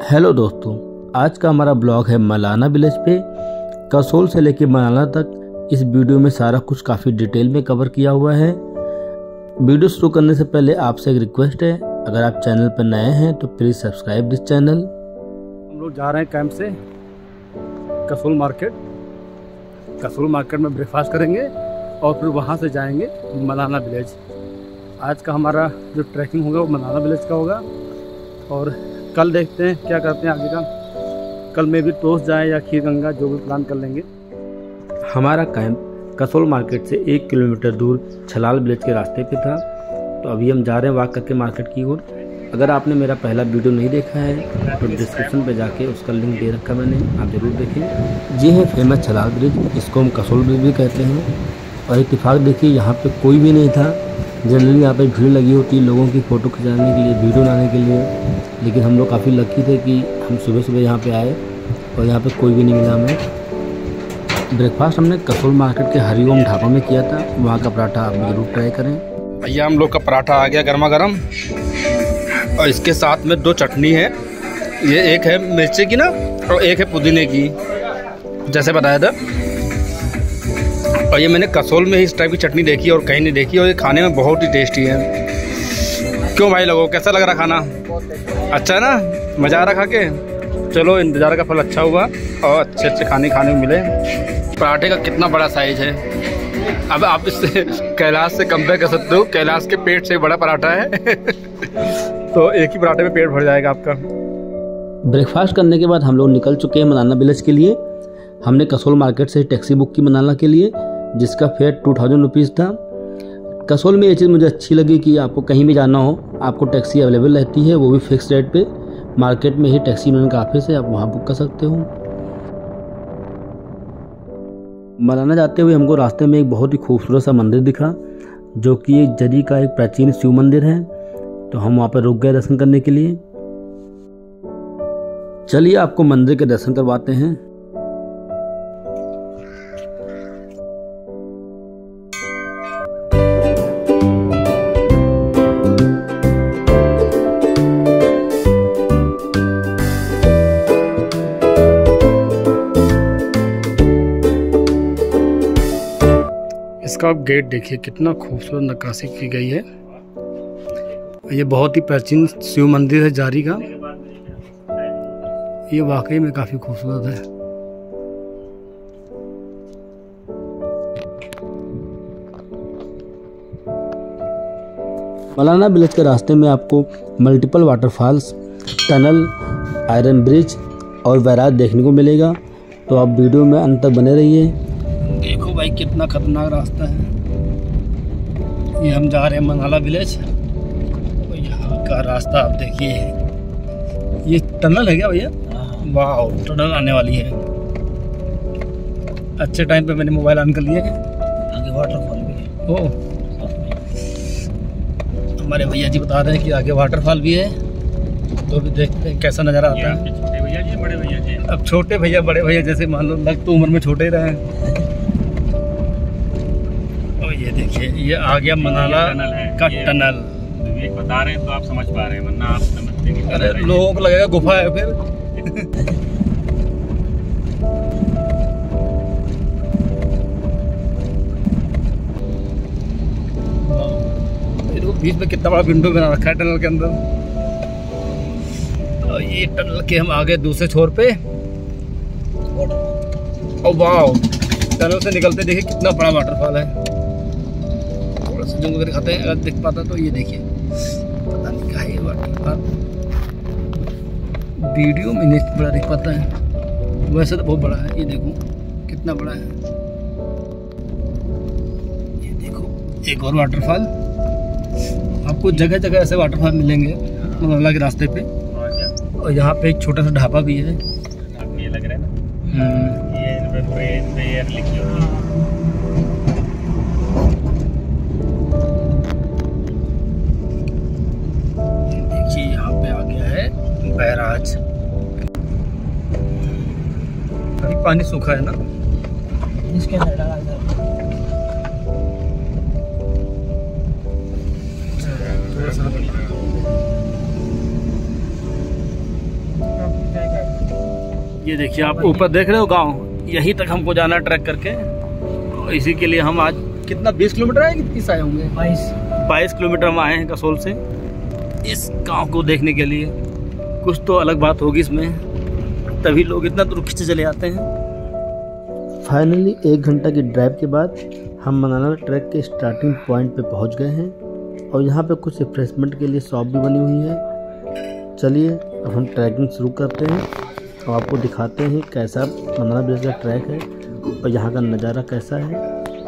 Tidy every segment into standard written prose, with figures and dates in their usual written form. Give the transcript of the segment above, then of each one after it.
Hello दोस्तों, आज का हमारा ब्लॉग है मलाना विलेज पे। कसोल से लेके मलाना तक इस वीडियो में सारा कुछ काफ़ी डिटेल में कवर किया हुआ है। वीडियो शुरू करने से पहले आपसे एक रिक्वेस्ट है, अगर आप चैनल पर नए हैं तो प्लीज़ सब्सक्राइब दिस चैनल। हम लोग जा रहे हैं कैंप से कसोल मार्केट। कसोल मार्केट में ब्रेकफास्ट करेंगे और फिर वहाँ से जाएंगे मलाना विलेज। आज का हमारा जो ट्रैकिंग होगा वो मलाना विलेज का होगा और कल देखते हैं क्या करते हैं आगे का। कल में भी टोस जाए या खीर गंगा, जो भी प्लान कर लेंगे। हमारा कैंप कसोल मार्केट से 1 किलोमीटर दूर छलाल विलेज के रास्ते पे था, तो अभी हम जा रहे हैं वॉक करके मार्केट की ओर। अगर आपने मेरा पहला वीडियो नहीं देखा है तो डिस्क्रिप्शन पे जाके उसका लिंक दे रखा मैंने, आप ज़रूर देखें। ये है फेमस छलाल ब्रिज, इसको हम कसोल ब्रिज भी कहते हैं। और इत्तेफाक देखिए, यहाँ पे कोई भी नहीं था। जनरली यहाँ पे भीड़ लगी होती है लोगों की फ़ोटो खिंचाने के लिए, वीडियो बनाने के लिए, लेकिन हम लोग काफ़ी लकी थे कि हम सुबह सुबह यहाँ पे आए और यहाँ पे कोई भी नहीं मिला हमें। ब्रेकफास्ट हमने कसोल मार्केट के हरिओम ढाबा में किया था, वहाँ का पराठा आप ज़रूर ट्राई करें। भैया हम लोग का पराठा आ गया गर्मा गर्म और इसके साथ में 2 चटनी है। ये एक है मिर्ची की ना और एक है पुदीने की, जैसे बताया था। और ये मैंने कसोल में ही इस टाइप की चटनी देखी और कहीं नहीं देखी, और ये खाने में बहुत ही टेस्टी है। क्यों भाई लोगों, कैसा लग रहा खाना? अच्छा है ना, मज़ा आ रहा खा के। चलो, इंतज़ार का फल अच्छा हुआ और अच्छे अच्छे खाने को मिले। पराठे का कितना बड़ा साइज है, अब आप इससे कैलाश से कंपेयर कर सकते हो। कैलाश के पेट से बड़ा पराठा है तो एक ही पराठे में पेट भर जाएगा आपका। ब्रेकफास्ट करने के बाद हम लोग निकल चुके हैं मलाना विलेज के लिए। हमने कसोल मार्केट से टैक्सी बुक की मलाना के लिए, जिसका फेयर 2000 रुपीज़ था। कसोल में ये चीज़ मुझे अच्छी लगी कि आपको कहीं भी जाना हो आपको टैक्सी अवेलेबल रहती है, वो भी फिक्स रेट पे। मार्केट में ही टैक्सी यूनियन का ऑफिस है, आप वहाँ बुक कर सकते हो। मलाना जाते हुए हमको रास्ते में एक बहुत ही खूबसूरत सा मंदिर दिखा, जो कि एक जरी का एक प्राचीन शिव मंदिर है, तो हम वहाँ पर रुक गए दर्शन करने के लिए। चलिए आपको मंदिर के दर्शन करवाते हैं। इसका आप गेट देखिए, कितना खूबसूरत नक्काशी की गई है। ये बहुत ही प्राचीन शिव मंदिर है जारी का। ये वाकई में काफ़ी खूबसूरत है। मलाना विलेज के रास्ते में आपको multiple waterfalls, tunnel, iron bridge और बैराज देखने को मिलेगा, तो आप वीडियो में अंत तक बने रहिए। देखो भाई, कितना खतरनाक रास्ता है। ये हम जा रहे हैं मलाना विलेज और यहाँ का रास्ता आप देखिए। ये टनल है क्या भैया? वाह, टनल आने वाली है। अच्छे टाइम पे मैंने मोबाइल ऑन कर लिया है। आगे वाटरफॉल भी है। ओ, हमारे भैया जी बता रहे हैं कि आगे वाटरफॉल भी है, तो भी देखते हैं कैसा नज़ारा आता है। छोटे भैया जी, बड़े भैया जी? अब छोटे भैया बड़े भैया जैसे मान लो, लग तो उम्र में छोटे ही रहे हैं। और ये देखिए, ये आ गया मलाना का टनल। बता रहे हैं तो आप समझ पा रहे हैं, वरना आप समझते नहीं। अरे लोगों को लगेगा गुफा है फिर। बीच में कितना बड़ा विंडो बना रखा है टनल के अंदर। और ये टनल के हम आ गए दूसरे छोर पे। और वाह, टनल से निकलते देखिए कितना बड़ा वाटरफॉल है। थोड़ा सा जूम करके दिखाते हैं, अगर दिख पाता तो। ये देखिए, पता नहीं क्या है ये वाटरफॉल, वीडियो में नहीं बड़ा दिख पाता है, वैसे तो बहुत बड़ा है। ये देखो कितना बड़ा है। ये देखो एक और वाटरफॉल। आपको जगह जगह ऐसे वाटरफॉल मिलेंगे मलाना के रास्ते पे। और यहाँ पे एक छोटा सा ढाबा भी है। ये लग रहा है ना, ये लिखी हुई है। देखिए यहाँ पे आ गया है बैराज। अभी पानी सूखा है ना, इसके अंदर डाला है। ये देखिए आप ऊपर देख रहे हो गांव, यहीं तक हमको जाना ट्रैक करके। और इसी के लिए हम आज कितना 20 किलोमीटर आए, कितनी आए होंगे 22 किलोमीटर हम आए हैं कसोल से इस गांव को देखने के लिए। कुछ तो अलग बात होगी इसमें, तभी लोग इतना दूर खींचे चले आते हैं। फाइनली 1 घंटा की ड्राइव के बाद हम मनाना ट्रैक के स्टार्टिंग पॉइंट पे पहुंच गए हैं और यहाँ पे कुछ रिफ्रेशमेंट के लिए शॉप भी बनी हुई है। चलिए अब हम ट्रैकिंग शुरू करते हैं और आपको दिखाते हैं कैसा मनाना विलेज का ट्रैक है और यहाँ का नज़ारा कैसा है।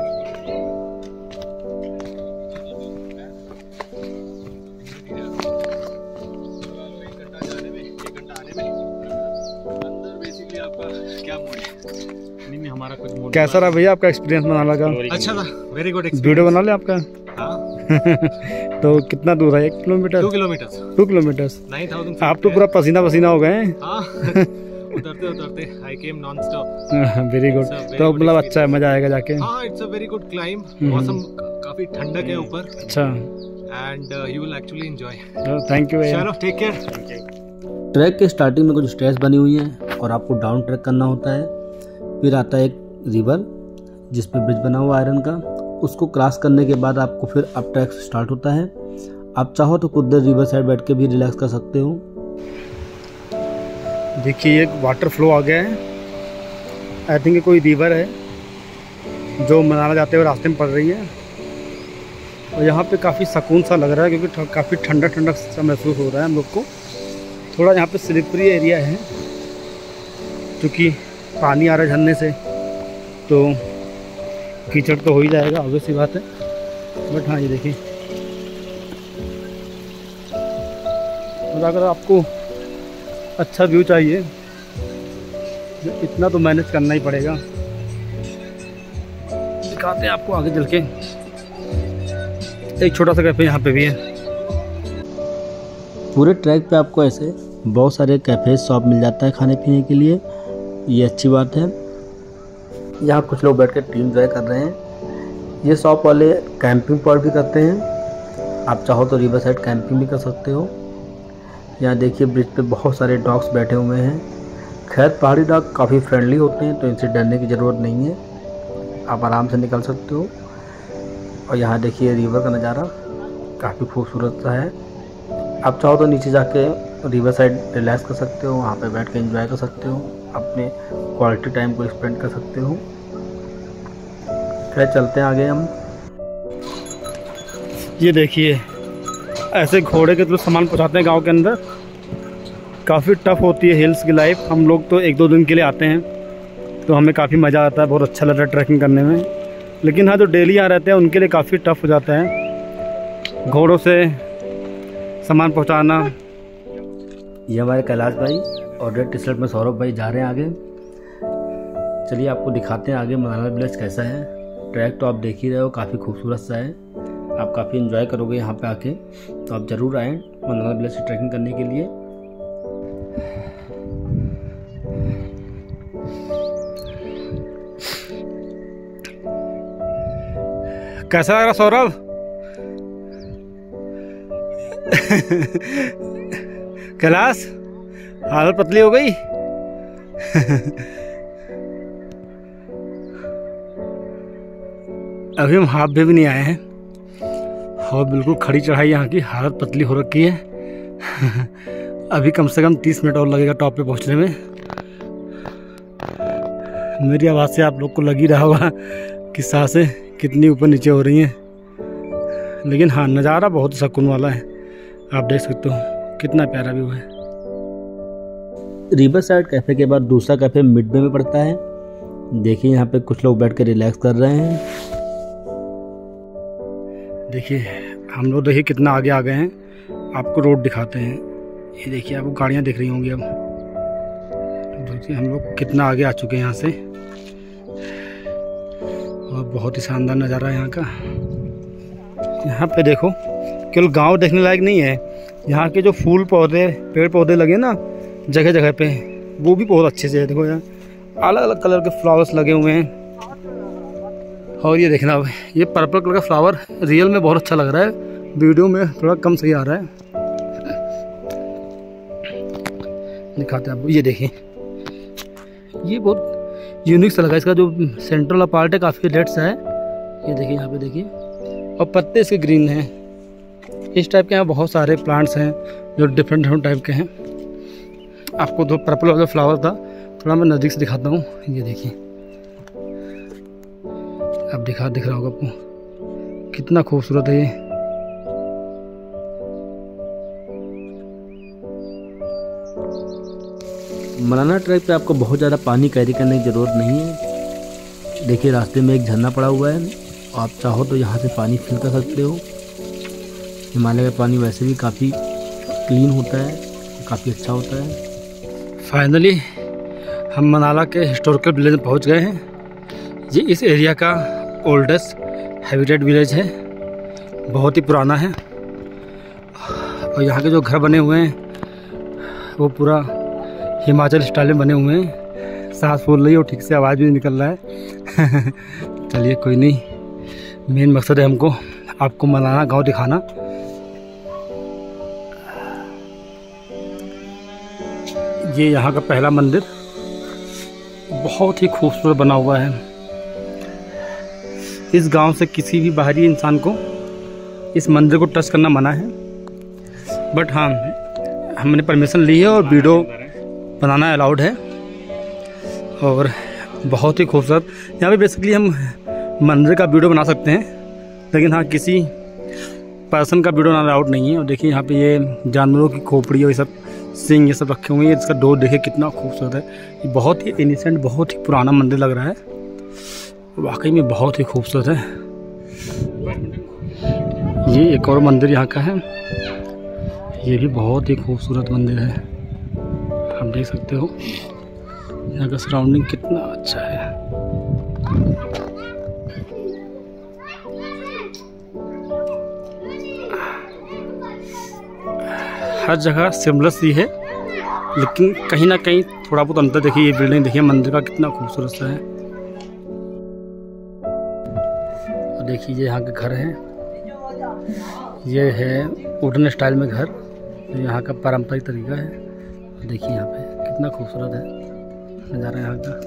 हमारा कुछ मूड कैसा रहा भैया आपका एक्सपीरियंस मनाना का? अच्छा था, वेरी गुड। वीडियो बना ले आपका। हाँ। तो कितना दूर है? 1 किलोमीटर 2 किलोमीटर 2 किलोमीटर 9,000। आप तो पूरा पसीना पसीना हो गए हैं। हाँ। उतरते उतरते I came non stop. Very good. तो मतलब अच्छा है, मजा आएगा जाके। हाँ, it's a very good climb. मौसम काफी ठंडक है ऊपर। अच्छा। And you will actually enjoy. Thank you. चलो टेक केयर। ट्रैक के स्टार्टिंग में कुछ स्टेज बनी हुई है और आपको डाउन ट्रैक करना होता है। फिर आता है एक रिवर जिस पे ब्रिज बना हुआ आयरन का, उसको क्रॉस करने के बाद आपको फिर अप ट्रैक स्टार्ट होता है। आप चाहो तो कुछ देर रिवर साइड बैठ के भी रिलैक्स कर सकते हो। देखिए एक वाटर फ्लो आ गया है, आई थिंक कोई रिवर है जो मनाना जाते हुए रास्ते में पड़ रही है। और यहाँ पे काफ़ी सुकून सा लग रहा है क्योंकि काफ़ी ठंडा ठंडा सा महसूस हो रहा है हम लोग को। थोड़ा यहाँ पे स्लिपरी एरिया है क्योंकि पानी आ रहा है झरने से, तो कीचड़ तो हो ही जाएगा, ऑब्वियस सी बात है। बट हाँ ये देखिए, तो अगर आपको अच्छा व्यू चाहिए इतना तो मैनेज करना ही पड़ेगा। दिखाते हैं आपको आगे चल के। एक छोटा सा कैफे यहाँ पे भी है। पूरे ट्रैक पे आपको ऐसे बहुत सारे कैफ़े शॉप मिल जाता है खाने पीने के लिए, ये अच्छी बात है। यहाँ कुछ लोग बैठ कर टी एंजॉय कर रहे हैं। ये शॉप वाले कैंपिंग पॉइंट भी करते हैं, आप चाहो तो रिवर साइड कैंपिंग भी कर सकते हो। यहाँ देखिए ब्रिज पे बहुत सारे डॉग्स बैठे हुए हैं। खैर पहाड़ी डॉग काफ़ी फ्रेंडली होते हैं तो इनसे डरने की ज़रूरत नहीं है, आप आराम से निकल सकते हो। और यहाँ देखिए रिवर का नज़ारा काफ़ी खूबसूरत सा है। आप चाहो तो नीचे जाके रिवर साइड रिलैक्स कर सकते हो, वहाँ पे बैठ के एंजॉय कर सकते हो, अपने क्वालिटी टाइम को स्पेंड कर सकते हो। खैर चलते हैं आगे हम। ये देखिए ऐसे घोड़े के थ्रू सामान पहुँचाते हैं गांव के अंदर। काफ़ी टफ होती है हिल्स की लाइफ। हम लोग तो 1-2 दिन के लिए आते हैं तो हमें काफ़ी मज़ा आता है, बहुत अच्छा लगता है ट्रैकिंग करने में। लेकिन हाँ जो डेली यहाँ रहते हैं उनके लिए काफ़ी टफ हो जाता है घोड़ों से सामान पहुँचाना। ये हमारे कैलाश भाई और रेड टी शर्ट में सौरभ भाई जा रहे हैं आगे। चलिए आपको दिखाते हैं आगे मनाना विलेज कैसा है। ट्रैक तो आप देख ही रहे हो, काफ़ी खूबसूरत सा है, आप काफ़ी एंजॉय करोगे यहाँ पे आके। तो आप ज़रूर आएँ मनाना विलेज से ट्रैकिंग करने के लिए। कैसा लग रहा सौरभ? कैलाश हालत पतली हो गई। अभी हम हाफ भी नहीं आए हैं और बिल्कुल खड़ी चढ़ाई यहाँ की, हालत पतली हो रखी है। अभी कम से कम 30 मिनट और लगेगा टॉप पे पहुँचने में। मेरी आवाज़ से आप लोग को लग ही रहा होगा कि सांसें कितनी ऊपर नीचे हो रही हैं। लेकिन हाँ नज़ारा बहुत सुकून वाला है, आप देख सकते हो कितना प्यारा व्यू है। रिवर साइड कैफ़े के बाद दूसरा कैफ़े मिडवे में पड़ता है। देखिए यहाँ पे कुछ लोग बैठ के रिलैक्स कर रहे हैं। देखिए हम लोग देखिए कितना आगे आ गए हैं, आपको रोड दिखाते हैं। ये देखिए आपको गाड़ियाँ दिख रही होंगी। अब देखिए हम लोग कितना आगे आ चुके हैं यहाँ से और बहुत ही शानदार नज़ारा है यहाँ का। यहाँ पे देखो केवल गांव देखने लायक नहीं है, यहाँ के जो फूल पौधे पेड़ पौधे लगे ना जगह जगह पे, वो भी बहुत अच्छे से है। देखो यहाँ अलग अलग कलर के फ्लावर्स लगे हुए हैं। और ये देखना ये पर्पल कलर का फ्लावर रियल में बहुत अच्छा लग रहा है, वीडियो में थोड़ा कम सही आ रहा है। दिखाते हैं आपको, ये देखिए ये बहुत यूनिक सा लगा, इसका जो सेंट्रल पार्ट है काफ़ी रेड सा है। ये देखिए यहाँ पे देखिए, और पत्ते इसके ग्रीन हैं। इस टाइप के यहाँ बहुत सारे प्लांट्स हैं जो डिफरेंट टाइप के हैं। आपको जो पर्पल वाला फ्लावर था थोड़ा मैं नज़दीक से दिखाता हूँ। ये देखिए, अब दिख रहा होगा आपको, कितना खूबसूरत है ये। मलाना ट्रैक पे आपको बहुत ज़्यादा पानी कैरी करने की ज़रूरत नहीं है। देखिए रास्ते में एक झरना पड़ा हुआ है, आप चाहो तो यहाँ से पानी फिल कर सकते हो। हिमालय का पानी वैसे भी काफ़ी क्लीन होता है, काफ़ी अच्छा होता है। फाइनली हम मनाला के हिस्टोरिकल विलेज में पहुँच गए हैं। ये इस एरिया का ओल्डेस्ट हैबिटेट विलेज है, बहुत ही पुराना है। और यहाँ के जो घर बने हुए हैं वो पूरा हिमाचल स्टाइल में बने हुए हैं। सांस फूल रही है और ठीक से आवाज़ भी नहीं निकल रहा है। चलिए कोई नहीं, मेन मकसद है हमको आपको मलाना गांव दिखाना। ये यहाँ का पहला मंदिर बहुत ही खूबसूरत बना हुआ है। इस गांव से किसी भी बाहरी इंसान को इस मंदिर को टच करना मना है, बट हाँ हमने परमिशन ली है और वीडियो बनाना अलाउड है। और बहुत ही खूबसूरत यहाँ पे बेसिकली हम मंदिर का वीडियो बना सकते हैं, लेकिन हाँ किसी पर्सन का वीडियो बनाना अलाउड नहीं है। और देखिए यहाँ पे ये जानवरों की खोपड़ी और ये सब सिंग ये सब रखे हुए हैं। इसका डोर देखिए कितना खूबसूरत है। ये बहुत ही इनिसेंट, बहुत ही पुराना मंदिर लग रहा है, वाकई में बहुत ही खूबसूरत है। ये एक और मंदिर यहाँ का है, ये भी बहुत ही खूबसूरत मंदिर है। आप देख सकते हो यहाँ का सराउंडिंग कितना अच्छा है। हर जगह सिमिलर सी है, लेकिन कहीं ना कहीं थोड़ा बहुत अंतर। देखिए ये बिल्डिंग देखिए मंदिर का कितना खूबसूरत सा है। और देखिए ये यहाँ के घर हैं, ये है वुडन स्टाइल में घर, जो यहाँ का पारंपरिक तरीका है। देखिए यहाँ पे कितना खूबसूरत है नज़ारा यहाँ का।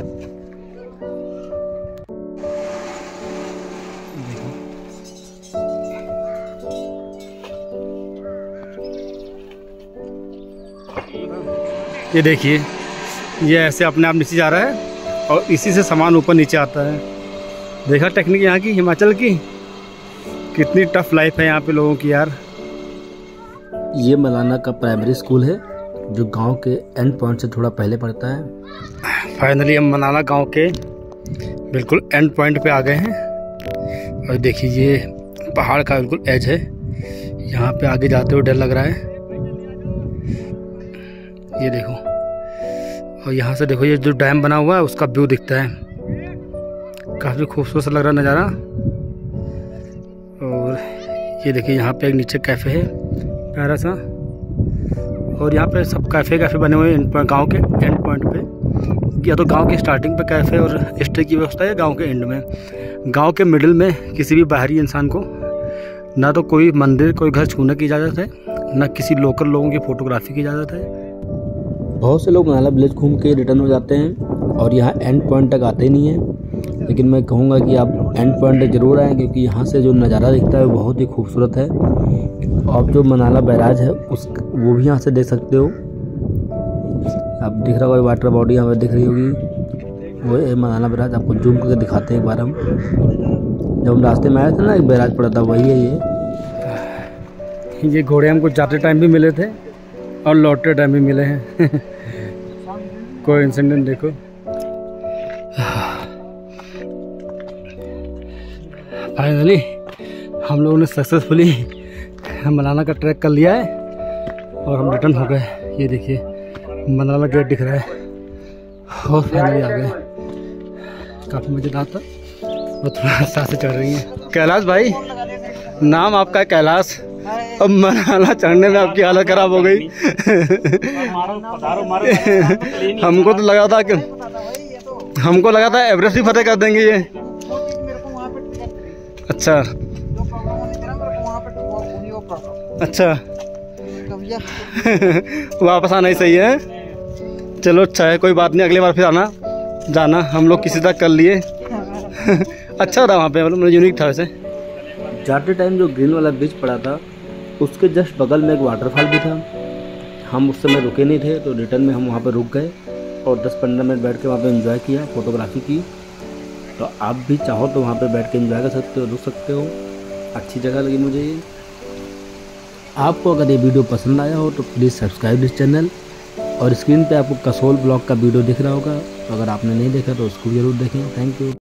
ये देखिए, ये ऐसे अपने आप नीचे जा रहा है और इसी से सामान ऊपर नीचे आता है। देखा टेक्निक यहाँ की, हिमाचल की, कितनी टफ लाइफ है यहाँ पे लोगों की यार। ये मलाना का प्राइमरी स्कूल है जो गांव के एंड पॉइंट से थोड़ा पहले पड़ता है। फाइनली हम मलाना गांव के बिल्कुल एंड पॉइंट पे आ गए हैं। और देखिए ये पहाड़ का बिल्कुल एज है, यहाँ पे आगे जाते हुए डर लग रहा है। ये देखो, और यहाँ से देखो ये जो डैम बना हुआ है उसका व्यू दिखता है, काफ़ी खूबसूरत सा लग रहा है नज़ारा। और ये देखिए यहाँ पे एक नीचे कैफ़े है प्यारा सा, और यहाँ पे सब कैफ़े बने हुए हैं गांव के एंड पॉइंट पे। या तो गांव की स्टार्टिंग पे कैफ़े और स्टे की व्यवस्था है, गांव के एंड में। गांव के मिडिल में किसी भी बाहरी इंसान को ना तो कोई मंदिर कोई घर छूने की इजाज़त है, ना किसी लोकल लोगों की फ़ोटोग्राफी की इजाज़त है। बहुत से लोग मनाला विलेज घूम के रिटर्न हो जाते हैं और यहाँ एंड पॉइंट तक आते नहीं हैं, लेकिन मैं कहूँगा कि आप एंड पॉइंट तक ज़रूर आएँ, क्योंकि यहाँ से जो नज़ारा दिखता है वो बहुत ही खूबसूरत है। आप जो मनाला बैराज है वो भी यहाँ से देख सकते हो। आप दिख रहा होगा वाटर बॉडी यहाँ पर दिख रही होगी, वो है मनाला बैराज। आपको जूम करके दिखाते हैं एक बार हम। जब हम रास्ते में आए थे ना एक बैराज पड़ा था, वही है ये घोड़े हमको जाते टाइम भी मिले थे और लौटते टाइम भी मिले हैं। कोई इंसिडेंट देखो। फाइनली हम लोगों ने सक्सेसफुली मलाना का ट्रैक कर लिया है और हम रिटर्न हो गए। ये देखिए मलाना गेट दिख रहा है और फाइनली आ गए। काफ़ी मज़ेदार था और थोड़ा सांसें चढ़ रही हैं। कैलाश भाई, नाम आपका है कैलाश, अब मनाला चढ़ने में आपकी हालत ख़राब हो गई। हमको लगा था एवरेस्ट ही फतेह कर देंगे ये। अच्छा अच्छा। वापस आना ही सही है। चलो अच्छा है, कोई बात नहीं, अगली बार फिर आना जाना, हम लोग किसी तक कर लिए। अच्छा था वहाँ पे, मतलब यूनिक था वैसे। जाते टाइम जो ग्रीन वाला ब्रिज पड़ा था उसके जस्ट बगल में एक वाटरफॉल भी था। हम उस समय रुके नहीं थे तो रिटर्न में हम वहाँ पर रुक गए और 10-15 मिनट बैठ के वहाँ पे एंजॉय किया, फोटोग्राफी की। तो आप भी चाहो तो वहाँ पे बैठ के एंजॉय कर सकते हो, रुक सकते हो। अच्छी जगह लगी मुझे ये। आपको अगर ये वीडियो पसंद आया हो तो प्लीज़ सब्सक्राइब दिस चैनल। और स्क्रीन पे आपको कसोल ब्लॉग का वीडियो दिख रहा होगा, तो अगर आपने नहीं देखा तो उसको जरूर देखें। Thank you.